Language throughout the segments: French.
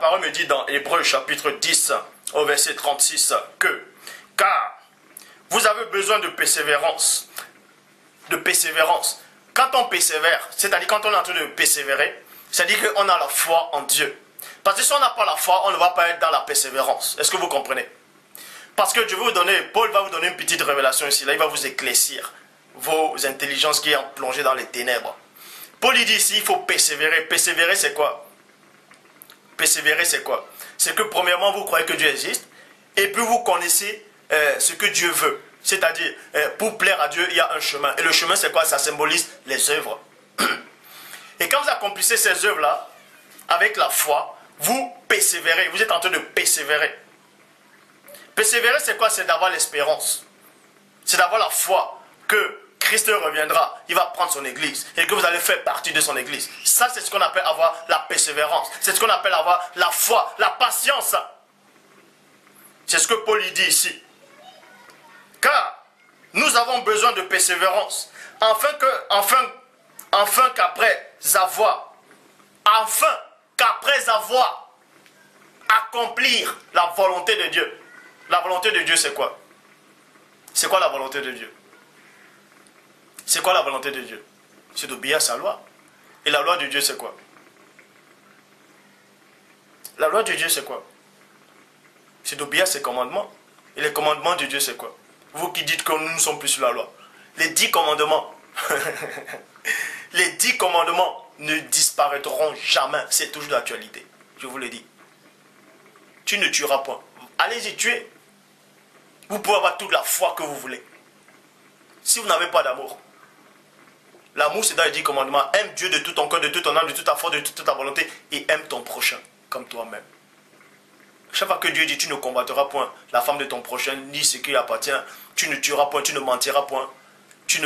parole me dit dans Hébreux chapitre 10 au verset 36 que « Car vous avez besoin de persévérance. » De persévérance. Quand on persévère, c'est-à-dire quand on est en train de persévérer, c'est-à-dire qu'on a la foi en Dieu. Parce que si on n'a pas la foi, on ne va pas être dans la persévérance. Est-ce que vous comprenez? Parce que je vais vous donner, Paul va vous donner une petite révélation ici. Là, il va vous éclaircir vos intelligences qui sont plongées dans les ténèbres. Paul il dit ici, il faut persévérer. Persévérer, c'est quoi? Persévérer, c'est quoi? C'est que premièrement, vous croyez que Dieu existe. Et puis vous connaissez ce que Dieu veut. C'est-à-dire, pour plaire à Dieu, il y a un chemin. Et le chemin, c'est quoi? Ça symbolise les œuvres. Et quand vous accomplissez ces œuvres-là, avec la foi, vous persévérez. Vous êtes en train de persévérer. Persévérer, c'est quoi? C'est d'avoir l'espérance. C'est d'avoir la foi que Christ reviendra. Il va prendre son église. Et que vous allez faire partie de son église. Ça, c'est ce qu'on appelle avoir la persévérance. C'est ce qu'on appelle avoir la foi, la patience. C'est ce que Paul dit ici. Car nous avons besoin de persévérance, afin qu'après avoir accomplir la volonté de Dieu. La volonté de Dieu, c'est quoi? C'est quoi la volonté de Dieu? C'est quoi la volonté de Dieu? C'est d'obéir à sa loi. Et la loi de Dieu, c'est quoi? La loi de Dieu, c'est quoi? C'est d'obéir à ses commandements. Et les commandements de Dieu, c'est quoi? Vous qui dites que nous ne sommes plus sur la loi. Les 10 commandements. Les 10 commandements ne disparaîtront jamais. C'est toujours d'actualité. Je vous le dis. Tu ne tueras point. Allez-y tuer. Vous pouvez avoir toute la foi que vous voulez. Si vous n'avez pas d'amour. L'amour, c'est dans les 10 commandements. Aime Dieu de tout ton cœur, de toute ton âme, de toute ta foi, de toute ta volonté. Et aime ton prochain comme toi-même. Chaque fois que Dieu dit tu ne combattras point la femme de ton prochain, ni ce qui lui appartient, tu ne tueras point, tu ne mentiras point, tu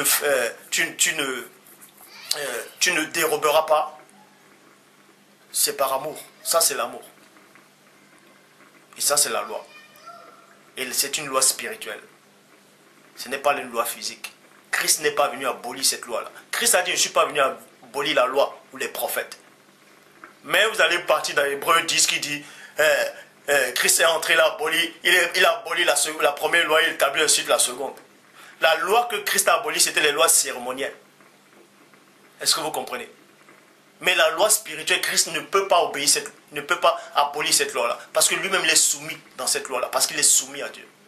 ne déroberas pas. C'est par amour. Ça, c'est l'amour. Et ça, c'est la loi. Et c'est une loi spirituelle. Ce n'est pas une loi physique. Christ n'est pas venu abolir cette loi-là. Christ a dit, je ne suis pas venu abolir la loi ou les prophètes. Mais vous allez partir dans Hébreux 10 qui dit, Christ est entré, il a aboli la première loi, il établit ensuite la seconde. La loi que Christ a abolie, c'était les lois cérémonielles. Est-ce que vous comprenez? Mais la loi spirituelle, Christ ne peut pas abolir cette loi-là. Parce que lui-même, il est soumis dans cette loi-là. Parce qu'il est soumis à Dieu.